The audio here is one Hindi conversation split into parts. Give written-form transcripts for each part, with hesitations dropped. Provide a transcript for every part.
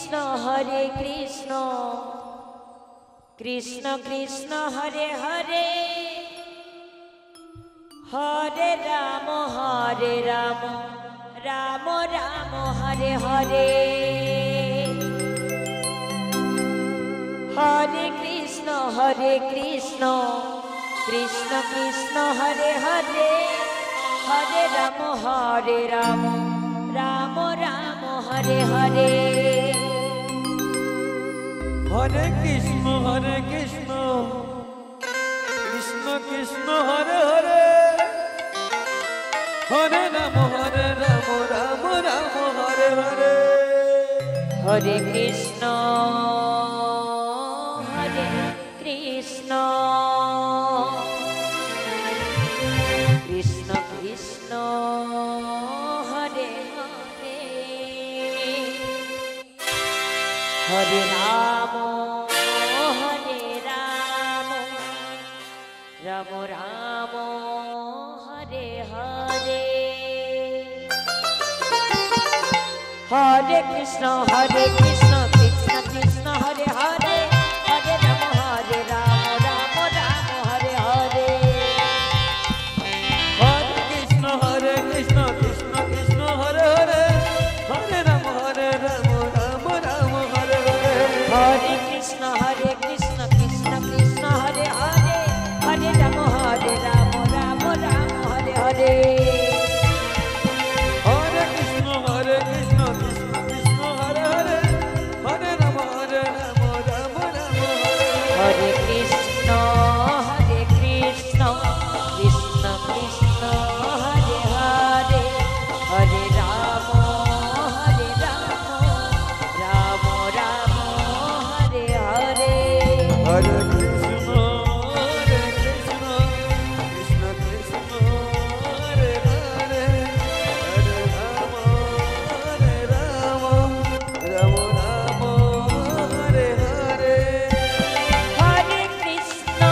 कृष्ण कृष्ण हरे हरे हरे राम राम राम हरे हरे हरे कृष्ण कृष्ण कृष्ण हरे हरे हरे राम राम राम हरे हरे हरे कृष्ण कृष्ण कृष्ण हरे हरे हरे राम राम राम हरे हरे हरे कृष्ण कृष्ण कृष्ण हरे हरे हरे राम राम राम हरे हरे हरे कृष्ण कृष्ण कृष्ण हरे हरे हरे राम राम राम हरे हरे हरे कृष्ण कृष्ण कृष्ण हरे हरे हरे राम राम राम हरे हरे हरे कृष्ण कृष्ण कृष्ण हरे हरे हरे राम राम राम हरे हरे हरे कृष्ण कृष्ण कृष्ण हरे हरे हरे राम राम राम हरे हरे कृष्ण कृष्ण कृष्ण हरे हरे हरे राम राम राम हरे हरे हरे कृष्ण कृष्ण कृष्ण हरे हरे हरे राम राम राम हरे हरे हरे कृष्ण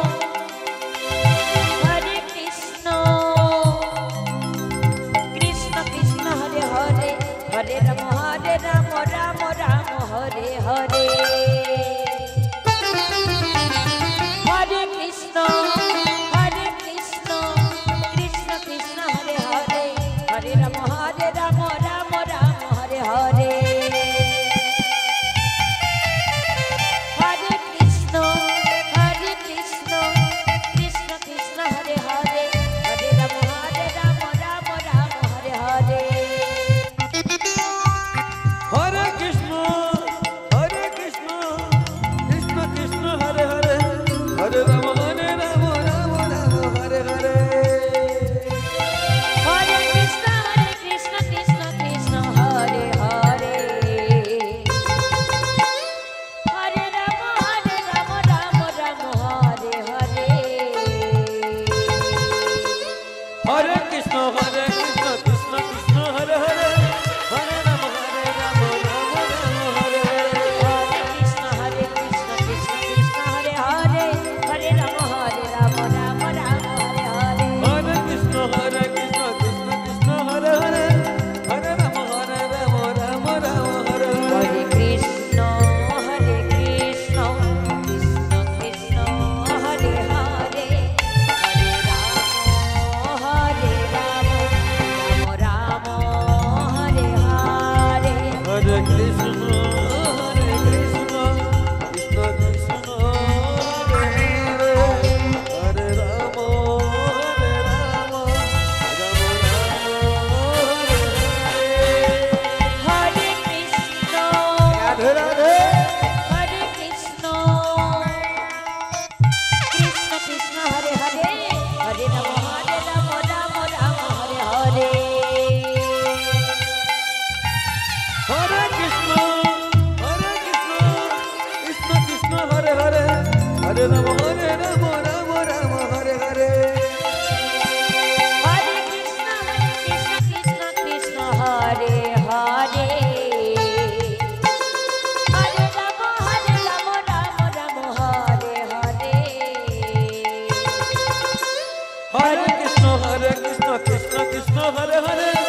कृष्ण कृष्ण हरे हरे हरे राम राम राम हरे हरे हरे कृष्ण कृष्ण कृष्ण हरे हरे हरे राम राम राम हरे हरे हरे कृष्ण कृष्ण कृष्ण हरे हरे हरे राम राम राम हरे हरे हरे कृष्ण कृष्ण कृष्ण हरे हरे हरे राम राम राम हरे हरे हरे कृष्ण कृष्ण कृष्ण हरे हरे हरे राम राम हरे हरे हरे कृष्ण कृष्ण कृष्ण हरे हरे हरे राम राम हरे हरे हरे कृष्ण कृष्ण हरे हरे हरे राम राम राम हरे हरे हरे कृष्ण कृष्ण कृष्ण हरे हरे हरे राम राम हरे हरे हरे कृष्ण कृष्ण कृष्ण हरे हरे हरे राम राम हरे हरे हरे कृष्ण कृष्ण कृष्ण हरे हरे हरे राम राम हरे कृष्ण राधे राधे हरे कृष्ण कृष्ण कृष्ण हरे हरे हरे राम राम हरे हरे हरे कृष्ण कृष्ण कृष्ण हरे हरे हरे राम राम हरे हरे हरे कृष्ण कृष्ण हरे हरे हरे राम राम हरे हरे हरे कृष्ण कृष्ण कृष्ण हरे हरे